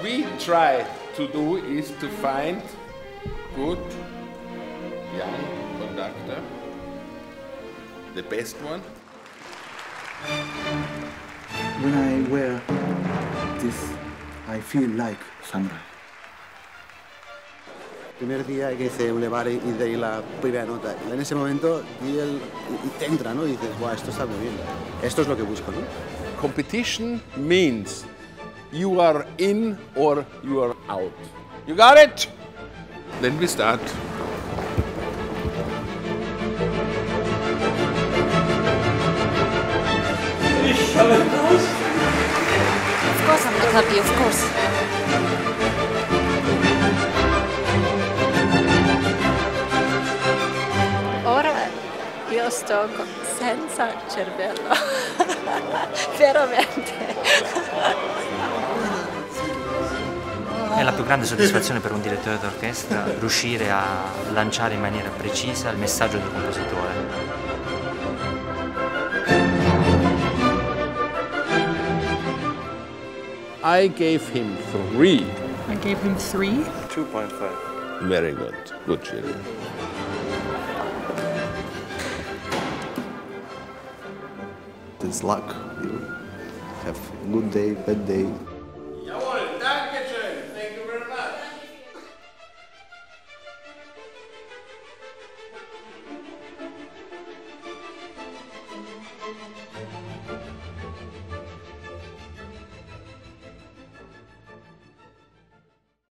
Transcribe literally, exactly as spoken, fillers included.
we try to do is to find good young conductor, the best one. When I wear this, I feel like samurai. El primer día que hice un levar y de ahí la primera nota, en ese momento y, el, y te entra, ¿no? Y dices, guau, esto está muy bien. Esto es lo que busco, ¿no? Competition means you are in or you are out. You got it? Then we start. Of course I'm not happy, of course. Ora io sto senza cervello, veramente. È la più grande soddisfazione per un direttore d'orchestra riuscire a lanciare in maniera precisa il messaggio del compositore. I gave him three. I gave him three. two point five. Very good. Good, Julie. It's luck. You have a good day, bad day.